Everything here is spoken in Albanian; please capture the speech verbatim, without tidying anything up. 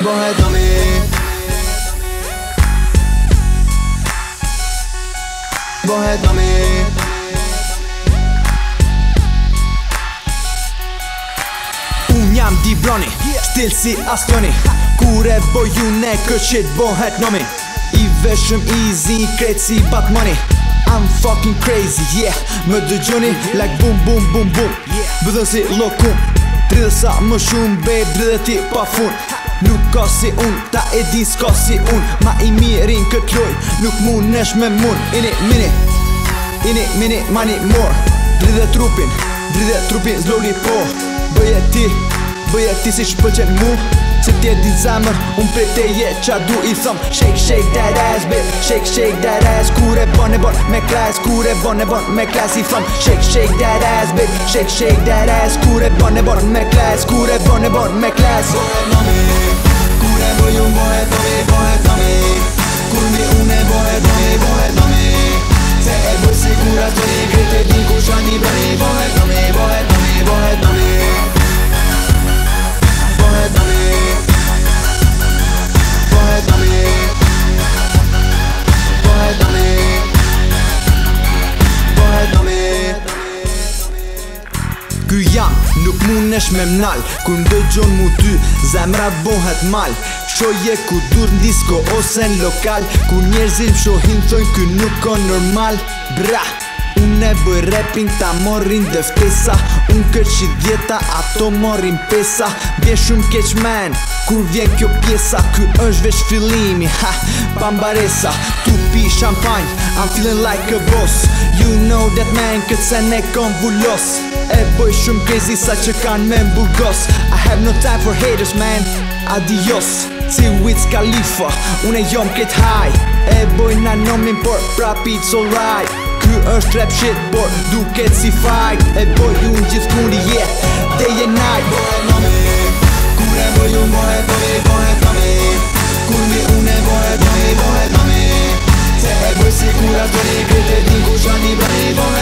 bëhet mami. Bëhet mami. Unë jam Di Broni, stil si Astioni. Kur e boj unë e këtë shit bëhet nomi. I veshëm easy, krejt si Batmani. I'm fucking crazy, yeah. Më dëgjoni like boom boom boom boom. Bëdhën si lokum, tridhe sa më shumë babe, dridhe ti pa fun. Nuk ka si unë, ta e din s'ka si unë. Ma i mirin këtë loj, nuk mun nesh me mun. Ini, mini, ini, mini, mani, more. Dridhe trupin, dridhe trupin zloli po. Bëje ti, bëje ti si shpëlqen mu. Se t'je din zemër, unë për teje qa du i thëm. Shake, shake that ass, babe, shake, shake that ass. Kur e bon e bon me klas, kur e bon e bon me klas i thëm. Shake, shake that ass, babe, shake, shake that ass. Kur e bon e bon me klas, kur e bon e bon me klas. Bëhet mami, kur e bëj unë bëhet mami, bëhet mami. Kur mi unë e bëhet mami, bëhet mami. Se e bëj si kur ato një krejt e din ku shani bëni. Bëhet mami, bëhet mami, bëhet mami. Bëhet mami. Bëhet mami. Bëhet mami. Bëhet mami. Ky jam, nuk munesh me mnal. Kur ndëgjon mu ty, zemra bohet mal. Shoje ku dur n'disko ose n'lokal. Ku njerëzim shohin thojnë ky nuk ka normal. Bra, unë e bëj rapping ta morrin dëftesa. Unë këtë që djeta, ato morrin pesa. Bje shumë keq man, kur vjen kjo pjesa. Ky është veç fillimi, ha, pambaresa. Tu pi champagne, I'm feeling like a boss. You know that man, këtë se ne kom vullos. E bëj shumë crazy sa që kanë me m'burgos. I have no time for haters man, adios. Si Wiz Khalifa, unë e jom këtë high. E bëj na nomin por prap it's alright. Ky është rap shit por duket si fight. E bëj unë gjithë kundi yeah, day and night. Bëhet mami, kur e bëj unë bëhet mami, bëhet mami. Kur mi unë e bëhet mami, bëhet mami. Se e bëj si kur ato një krejt e din ku shani bëni.